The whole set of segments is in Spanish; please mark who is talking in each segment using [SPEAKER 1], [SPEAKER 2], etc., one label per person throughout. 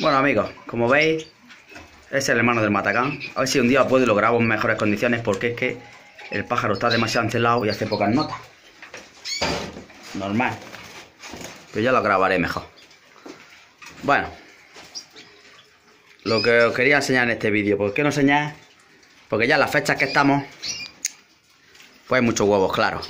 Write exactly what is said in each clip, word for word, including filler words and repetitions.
[SPEAKER 1] Bueno amigos, como veis, ese es el hermano del matacán. A ver si un día puedo lograr en mejores condiciones, porque es que el pájaro está demasiado encelado y hace pocas notas. Normal. Pero ya lo grabaré mejor. Bueno, lo que os quería enseñar en este vídeo. ¿Por qué no enseñar? Porque ya en las fechas que estamos, pues hay muchos huevos claros.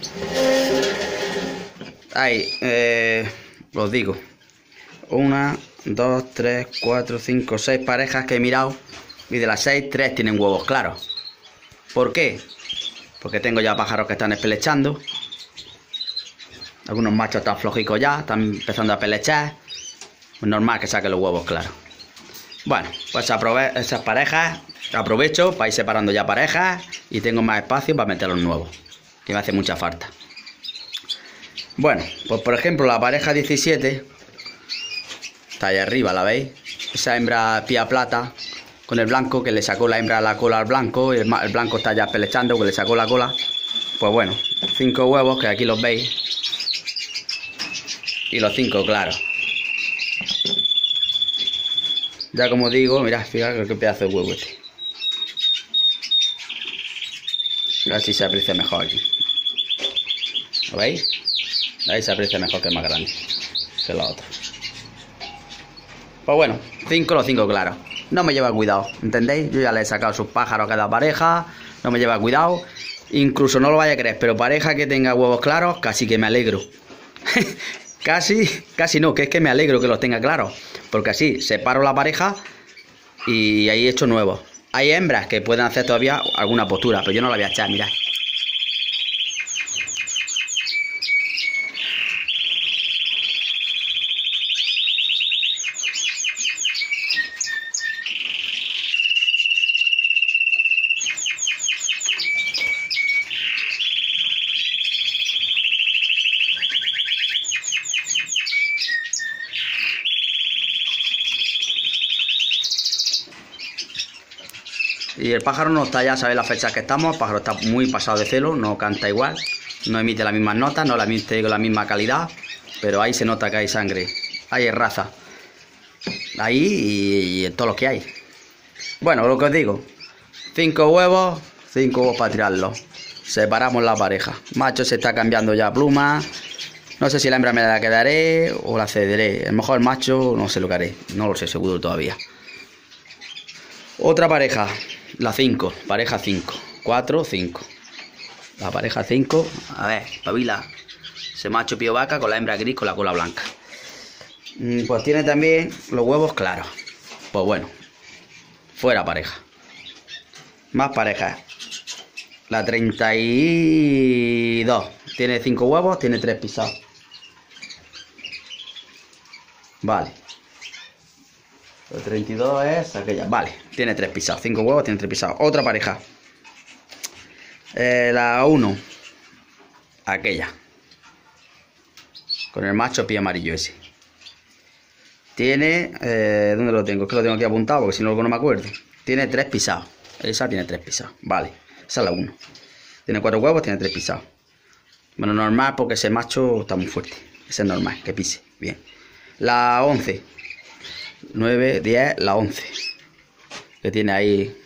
[SPEAKER 1] Hay, eh, os digo, una, dos, tres, cuatro, cinco, seis parejas que he mirado, y de las seis, tres tienen huevos claros. ¿Por qué? Porque tengo ya pájaros que están espelechando. Algunos machos están flojicos ya, están empezando a pelechar. Es normal que saquen los huevos claros. Bueno, pues aprove esas parejas, aprovecho para ir separando ya parejas y tengo más espacio para meter los nuevos, que me hace mucha falta. Bueno, pues por ejemplo la pareja diecisiete está ahí arriba, ¿la veis? Esa hembra pía plata con el blanco, que le sacó la hembra la cola al blanco, y el, el blanco está ya pelechando, que le sacó la cola. Pues bueno, cinco huevos, que aquí los veis, y los cinco claros. Ya como digo, mirad, fijaros qué pedazo de huevo este. A ver si se aprecia mejor aquí. ¿Lo veis? Ahí se aprecia mejor, que es más grande que la otra. Pues bueno, cinco los cinco claros. No me lleva cuidado, ¿entendéis? Yo ya le he sacado sus pájaros a cada pareja. No me lleva cuidado. Incluso no lo vaya a creer, pero pareja que tenga huevos claros, casi que me alegro. Casi, casi no, que es que me alegro que los tenga claros. Porque así separo la pareja y ahí he hecho nuevos. Hay hembras que pueden hacer todavía alguna postura, pero yo no la voy a echar, mirad. Y el pájaro no está, ya sabéis las fechas que estamos, el pájaro está muy pasado de celo, no canta igual, no emite las mismas notas, no la emite con la misma calidad, pero ahí se nota que hay sangre, hay raza, ahí y, y en todo lo que hay. Bueno, lo que os digo, cinco huevos, cinco huevos para tirarlos, separamos la pareja, macho se está cambiando ya pluma, no sé si la hembra me la quedaré o la cederé, a lo mejor el macho no sé lo que haré, no lo sé seguro todavía. Otra pareja, la cinco, pareja cinco, cuatro, cinco. La pareja cinco, a ver, pavila. Ese macho pío vaca con la hembra gris con la cola blanca. Pues tiene también los huevos claros. Pues bueno, fuera pareja. Más parejas. La treinta y dos, tiene cinco huevos, tiene tres pisados. Vale. El treinta y dos es aquella, vale, tiene tres pisados, cinco huevos, tiene tres pisados. Otra pareja, eh, la uno, aquella, con el macho pie amarillo ese. Tiene, eh, ¿dónde lo tengo? Es que lo tengo aquí apuntado, porque si no, luego no me acuerdo. Tiene tres pisados, esa tiene tres pisados, vale, esa es la uno. Tiene cuatro huevos, tiene tres pisados. Bueno, normal, porque ese macho está muy fuerte, ese es normal, que pise, bien. La once. nueve, diez, la once, que tiene ahí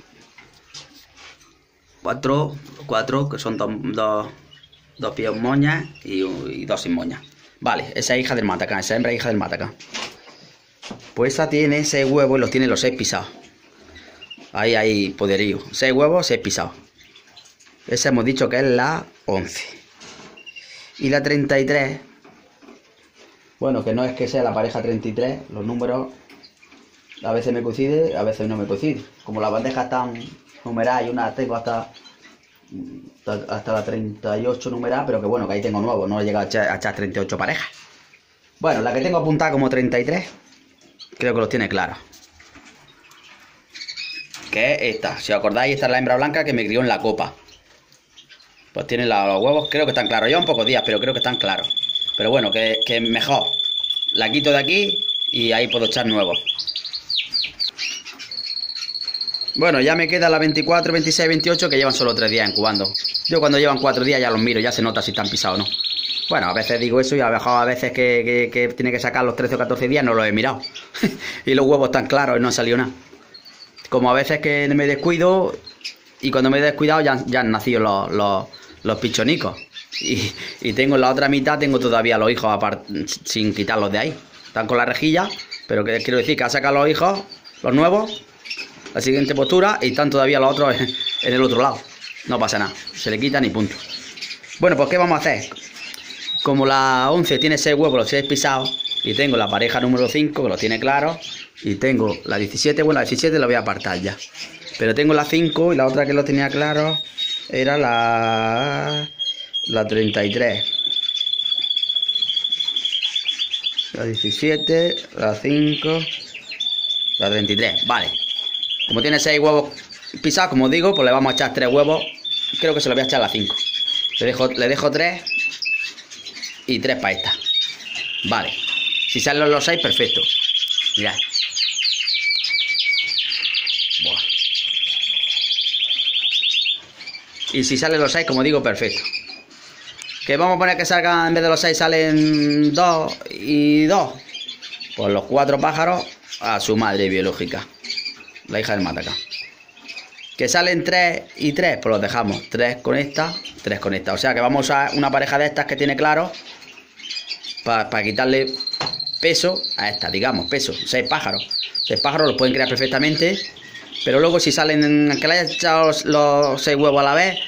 [SPEAKER 1] cuatro, cuatro, que son dos, dos, dos pies moñas y, y dos sin moñas. Vale, esa es hija del matacán, esa hembra es hija del matacán. Pues esa tiene seis huevos y los tiene los seis pisados. Ahí hay poderío, seis huevos, seis pisados. Esa hemos dicho que es la once. Y la treinta y tres, bueno, que no es que sea la pareja treinta y tres, los números a veces me coincide, a veces no me coincide. Como las bandejas están numeradas y una tengo hasta, hasta la treinta y ocho numerada, pero que bueno, que ahí tengo nuevos, no he llegado a echar, a echar treinta y ocho parejas. Bueno, la que tengo apuntada como treinta y tres, creo que los tiene claros. Que es esta, si os acordáis, esta es la hembra blanca que me crió en la copa. Pues tiene la, los huevos, creo que están claros. Llevan pocos días, pero creo que están claros. Pero bueno, que, que mejor. La quito de aquí y ahí puedo echar nuevos. Bueno, ya me queda la veinticuatro, veintiséis, veintiocho, que llevan solo tres días incubando. Yo cuando llevan cuatro días ya los miro, ya se nota si están pisados o no. Bueno, a veces digo eso y a lo mejor a veces que, que, que tiene que sacar los trece o catorce días no los he mirado. y los huevos están claros y no ha salido nada. Como a veces que me descuido y cuando me he descuidado ya, ya han nacido los, los, los pichonicos. Y, y tengo en la otra mitad, tengo todavía los hijos apart, sin quitarlos de ahí. Están con la rejilla, pero que quiero decir que ha sacado los hijos, los nuevos, la siguiente postura, y están todavía los otros en, en el otro lado. No pasa nada, se le quitan y punto. Bueno, pues ¿qué vamos a hacer? Como la once tiene seis huevos, los seis pisados, y tengo la pareja número cinco, que lo tiene claro, y tengo la diecisiete, bueno, la diecisiete la voy a apartar ya. Pero tengo la cinco y la otra que lo tenía claro era la, la treinta y tres. La diecisiete, la cinco, la treinta y tres, vale. Como tiene seis huevos pisados, como digo, pues le vamos a echar tres huevos. Creo que se lo voy a echar a la cinco. Le dejo, le dejo tres y tres para esta. Vale. Si salen los seis, perfecto. Mirad. Buah. Y si salen los seis, como digo, perfecto. Que vamos a poner que salgan, en vez de los seis salen dos y dos. Pues los cuatro pájaros a su madre biológica, la hija del mataca. Que salen tres y tres, pues los dejamos. Tres con esta, tres con esta. O sea que vamos a usar una pareja de estas que tiene claro para pa quitarle peso a esta, digamos, peso. Seis pájaros. Seis pájaros los pueden crear perfectamente. Pero luego si salen, que le haya echado los, los seis huevos a la vez,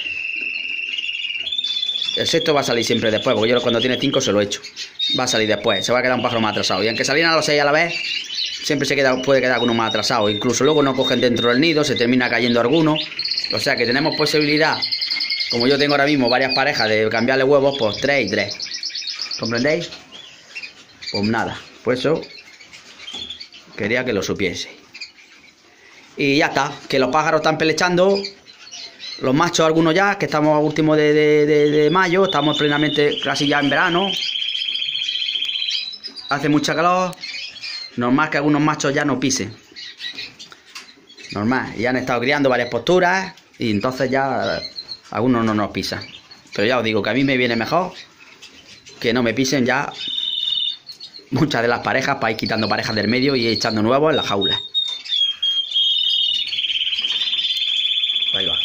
[SPEAKER 1] el sexto va a salir siempre después, porque yo cuando tiene cinco se lo echo. Va a salir después, se va a quedar un pájaro más atrasado. Y aunque salieran los seis a la vez, siempre se queda, puede quedar uno más atrasado. Incluso luego no cogen dentro del nido, se termina cayendo alguno. O sea que tenemos posibilidad, como yo tengo ahora mismo varias parejas, de cambiarle huevos, pues tres y tres. ¿Comprendéis? Pues nada, pues eso quería que lo supiese. Y ya está, que los pájaros están pelechando. Los machos algunos ya, que estamos a último de, de, de, de mayo, estamos plenamente casi ya en verano. Hace mucha calor. Normal que algunos machos ya no pisen. Normal, ya han estado criando varias posturas y entonces ya algunos no nos pisan. Pero ya os digo que a mí me viene mejor que no me pisen ya muchas de las parejas, para ir quitando parejas del medio y echando nuevos en la jaula. Ahí va.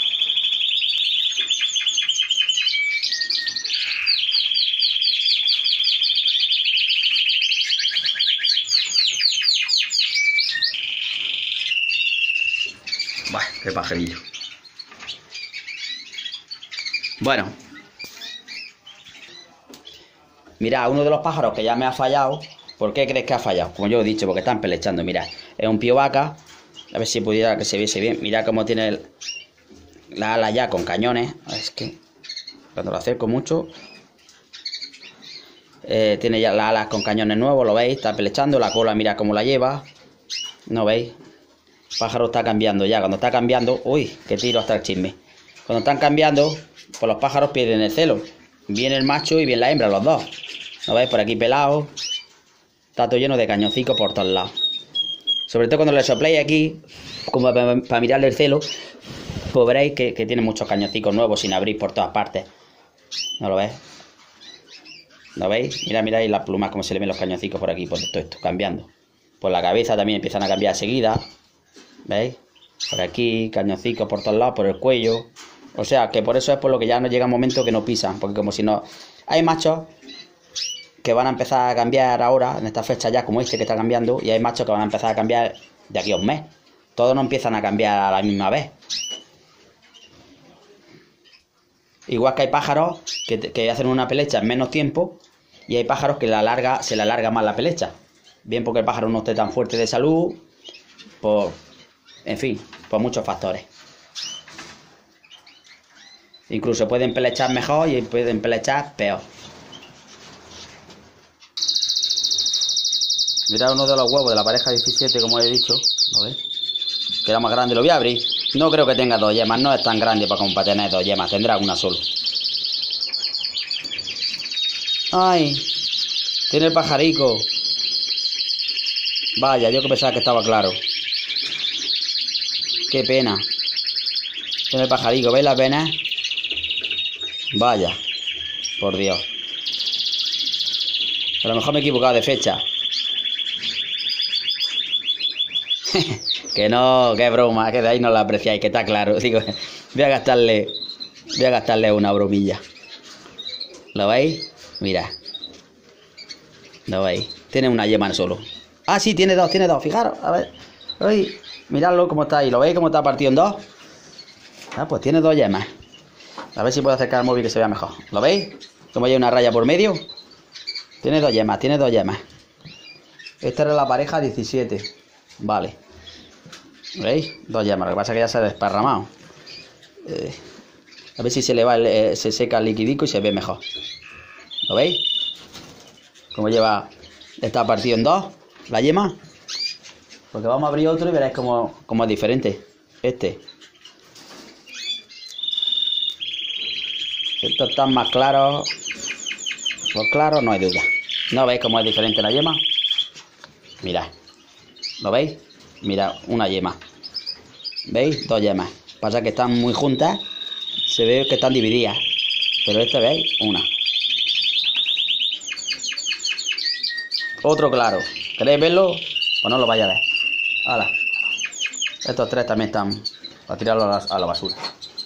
[SPEAKER 1] Buah, qué pajarillo. Bueno. Mirad, uno de los pájaros que ya me ha fallado. ¿Por qué crees que ha fallado? Como yo he dicho, porque están pelechando. Mirad, es un pío vaca. A ver si pudiera que se viese bien. Mirad cómo tiene el, la ala ya con cañones. Es que cuando lo acerco mucho, eh, tiene ya las alas con cañones nuevos. Lo veis, está pelechando. La cola, mirad cómo la lleva. ¿No veis? El pájaro está cambiando ya. Cuando está cambiando, uy, que tiro hasta el chisme. Cuando están cambiando, pues los pájaros pierden el celo. Viene el macho y viene la hembra, los dos. ¿No veis? Por aquí pelado. Está todo lleno de cañoncicos por todos lados. Sobre todo cuando le sopléis aquí, como para, para mirarle el celo, pues veréis que, que tiene muchos cañoncicos nuevos sin abrir por todas partes. ¿No lo veis? ¿Lo veis? Mirad, mirad las plumas, como se le ven los cañoncicos por aquí, por todo esto, cambiando. Por la cabeza también empiezan a cambiar enseguida. ¿Veis? Por aquí, cañoncicos por todos lados, por el cuello. O sea, que por eso es por lo que ya no llega un momento que no pisan. Porque como si no... Hay machos que van a empezar a cambiar ahora, en esta fecha ya, como este que está cambiando. Y hay machos que van a empezar a cambiar de aquí a un mes. Todos no empiezan a cambiar a la misma vez. Igual que hay pájaros que, que hacen una pelecha en menos tiempo. Y hay pájaros que la larga, se le alarga más la pelecha. Bien porque el pájaro no esté tan fuerte de salud. Por... En fin, por muchos factores. Incluso pueden pelechar mejor y pueden pelechar peor. Mirad uno de los huevos de la pareja diecisiete, como he dicho. ¿Lo veis? Que era más grande. Lo voy a abrir. No creo que tenga dos yemas. No es tan grande para, como para tener dos yemas. Tendrá una sola. ¡Ay! Tiene el pajarico. Vaya, yo que pensaba que estaba claro. Qué pena. Tiene el pajarico. ¿Veis las venas? Vaya. Por Dios. A lo mejor me he equivocado de fecha. Que no, que broma, que de ahí no la apreciáis, que está claro. Digo, voy a gastarle, voy a gastarle una bromilla. ¿Lo veis? Mira. ¿Lo veis? Tiene una yema solo. Ah, sí, tiene dos, tiene dos, fijaros. A ver. Uy, miradlo cómo está ahí. ¿Lo veis cómo está partido en dos? Ah, pues tiene dos yemas. A ver si puedo acercar el móvil que se vea mejor. ¿Lo veis? Como hay una raya por medio. Tiene dos yemas, tiene dos yemas. Esta era la pareja diecisiete. Vale. ¿Veis? Dos yemas. Lo que pasa es que ya se ha desparramado. Eh, a ver si se le va el, eh, se seca el liquidico y se ve mejor. ¿Lo veis? Como lleva... Está partido en dos. La yema. Porque vamos a abrir otro y veréis cómo, cómo es diferente. Este. Estos están más claros. Pues claro, no hay duda. ¿No veis cómo es diferente la yema? Mirad. ¿Lo veis? Mirad, una yema. ¿Veis? Dos yemas. Pasa que están muy juntas. Se ve que están divididas. Pero este, ¿veis? Una. Otro claro. ¿Queréis verlo? Pues no lo vais a ver. ¡Hala! Estos tres también están para tirarlo a la, a la basura.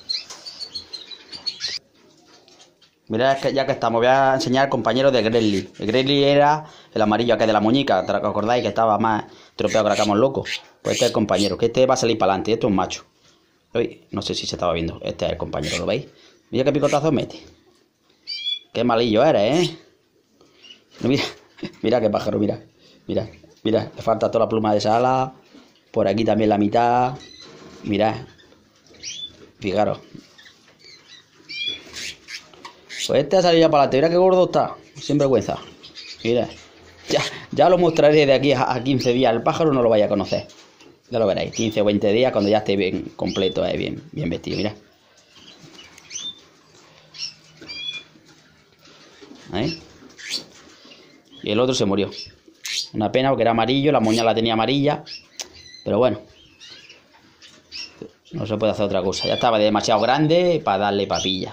[SPEAKER 1] Mirad, que ya que estamos, voy a enseñar al compañero de Grelly. El Grelly era el amarillo acá de la muñeca. ¿Te acordáis que estaba más tropeado que la cama loco? Pues este es el compañero, que este va a salir para adelante. Este es un macho. Uy, no sé si se estaba viendo. Este es el compañero, ¿lo veis? Mira qué picotazo mete. Qué malillo eres, ¿eh? Mira, mira qué pájaro, mira. Mira, mira, le falta toda la pluma de esa ala. Por aquí también la mitad. Mirad. Fijaros. Pues este ha salido ya para adelante. Mira qué gordo está. Sin vergüenza. Mira. Ya, ya lo mostraré de aquí a quince días. El pájaro no lo vaya a conocer. Ya lo veréis. quince o veinte días cuando ya esté bien completo, eh, bien, bien vestido. Mira. ¿Eh? Y el otro se murió. Una pena porque era amarillo. La moña la tenía amarilla. Pero bueno. No se puede hacer otra cosa. Ya estaba demasiado grande para darle papilla.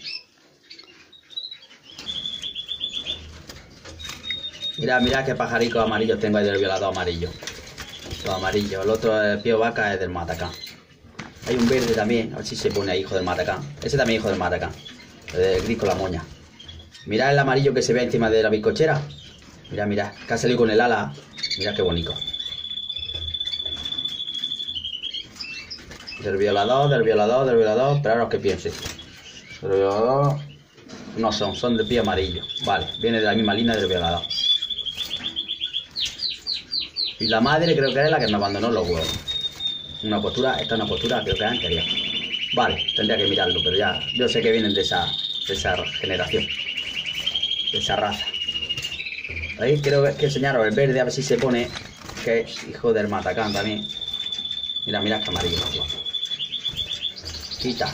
[SPEAKER 1] Mira, mira qué pajaricos amarillos tengo ahí del violador amarillo. Los amarillos. El otro, el pío vaca, es del matacán. Hay un verde también. A ver si se pone ahí, hijo del matacán. Ese también hijo del matacán. El del gris con la moña. Mirad el amarillo que se ve encima de la bizcochera. Mirad, mirad. Que ha salido con el ala. Mirad qué bonito. Del violador, del violador, del violador. Esperaros que piense. Del violador. No son, son de pío amarillo. Vale, viene de la misma línea del violador. Y la madre creo que es la que me abandonó los huevos. Una postura, esta es una postura creo que es anterior. Vale, tendría que mirarlo, pero ya, yo sé que vienen de esa, de esa generación. De esa raza. Ahí creo que, que enseñaros el verde, a ver si se pone, que es hijo del matacán también. Mira, mira que amarillo. Quita.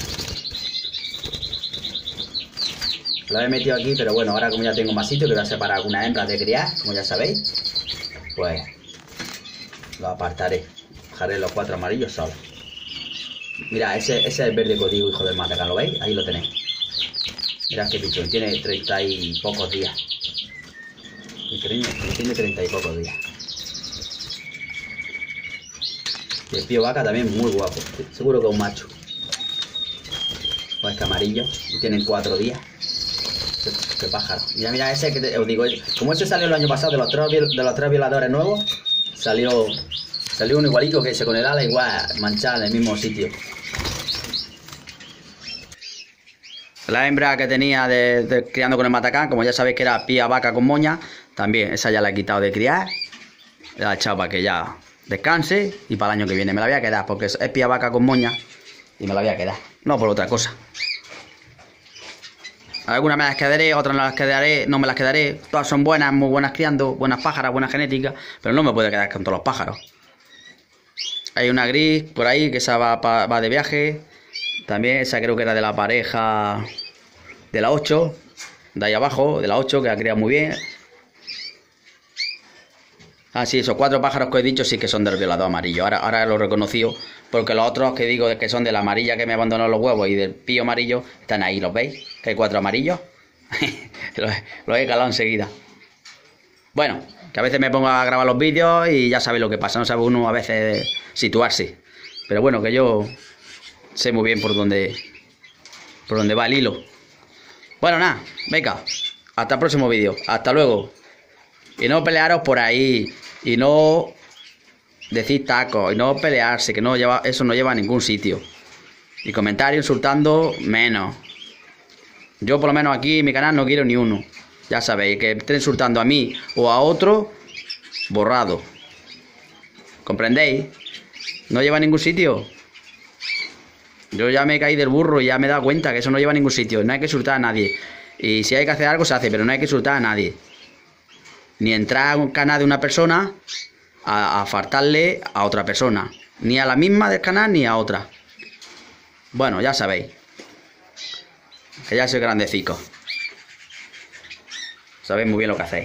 [SPEAKER 1] Lo he metido aquí, pero bueno, ahora como ya tengo más sitio, que voy a separar algunas hembras de criar, como ya sabéis, pues lo apartaré. Dejaré los cuatro amarillos solos. Mira, ese, ese es el verde que os digo, hijo del matacán, ¿lo veis? Ahí lo tenéis. Mirad qué pichón, tiene treinta y pocos días. Y tiene treinta y pocos días. Y el pío vaca también muy guapo. Seguro que es un macho. Pues que amarillo. Y tienen cuatro días. Qué, qué pájaro. Mira, mira, ese que te, os digo. Como ese salió el año pasado de los tres, de los tres violadores nuevos. Salió. Salió un igualito que ese con el ala igual manchada en el mismo sitio. La hembra que tenía de, de, criando con el matacán, como ya sabéis que era pía vaca con moña, también esa ya la he quitado de criar. La he echado para que ya descanse y para el año que viene me la voy a quedar porque es pía vaca con moña y me la voy a quedar, no por otra cosa. Algunas me las quedaré, otras no las quedaré, no me las quedaré. Todas son buenas, muy buenas criando, buenas pájaras, buena genética, pero no me puedo quedar con todos los pájaros. Hay una gris por ahí que esa va, pa, va de viaje. También esa creo que era de la pareja de la ocho, de ahí abajo, de la ocho, que ha criado muy bien. Ah, sí, esos cuatro pájaros que he dicho sí que son del violador amarillo. Ahora, ahora lo he reconocido, porque los otros que digo que son de la amarilla que me abandonó los huevos y del pío amarillo, están ahí, ¿los veis? Que hay cuatro amarillos. los, los he calado enseguida. Bueno, Que a veces me pongo a grabar los vídeos y ya sabéis lo que pasa. No sabe uno a veces situarse. Pero bueno, que yo sé muy bien por dónde, por dónde va el hilo. Bueno, nada, venga. Hasta el próximo vídeo. Hasta luego. Y no pelearos por ahí. Y no decir tacos. Y no pelearse. Que no lleva, eso no lleva a ningún sitio. Y comentarios insultando, menos. Yo por lo menos aquí en mi canal no quiero ni uno. Ya sabéis, que estén insultando a mí o a otro, borrado. ¿Comprendéis? No lleva a ningún sitio. Yo ya me caí del burro y ya me he dado cuenta que eso no lleva a ningún sitio. No hay que insultar a nadie. Y si hay que hacer algo, se hace, pero no hay que insultar a nadie. Ni entrar a un canal de una persona a, a faltarle a otra persona. Ni a la misma del canal ni a otra. Bueno, ya sabéis. Que ya soy grandecico. Sabéis muy bien lo que hacéis.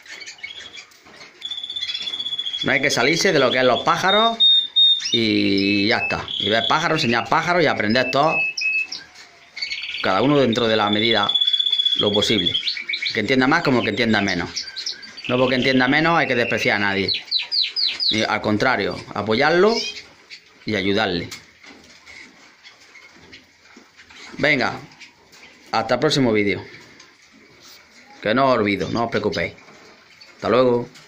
[SPEAKER 1] No hay que salirse de lo que es los pájaros. Y ya está. Y ver pájaros, enseñar pájaros y aprender todo. Cada uno dentro de la medida lo posible. Que entienda más como que entienda menos. No porque entienda menos hay que despreciar a nadie. Y al contrario, apoyarlo y ayudarle. Venga, hasta el próximo vídeo. Que no os olvido, no os preocupéis. Hasta luego.